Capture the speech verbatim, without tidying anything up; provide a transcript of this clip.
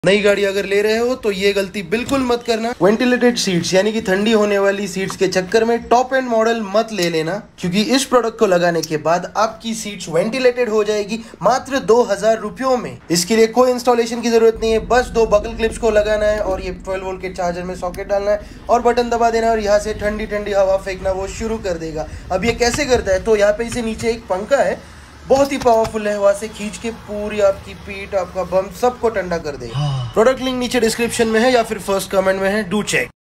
नई गाड़ी अगर ले रहे हो तो ये गलती बिल्कुल मत करना। वेंटिलेटेड सीट्स यानी कि ठंडी होने वाली सीट्स के चक्कर में टॉप एंड मॉडल मत ले लेना, क्योंकि इस प्रोडक्ट को लगाने के बाद आपकी सीट्स वेंटिलेटेड हो जाएगी मात्र दो हजार रुपयों में। इसके लिए कोई इंस्टॉलेशन की जरूरत नहीं है, बस दो बकल क्लिप्स को लगाना है और ये ट्वेल्व वोल्ट के चार्जर में सॉकेट डालना है और बटन दबा देना है और यहाँ से ठंडी ठंडी हवा फेंकना वो शुरू कर देगा। अब ये कैसे करता है, तो यहाँ पे इसे नीचे एक पंखा है, बहुत ही पावरफुल है, वहां से खींच के पूरी आपकी पीठ, आपका बम सबको ठंडा कर देगा। प्रोडक्ट लिंक नीचे डिस्क्रिप्शन में है या फिर फर्स्ट कमेंट में है, डू चेक।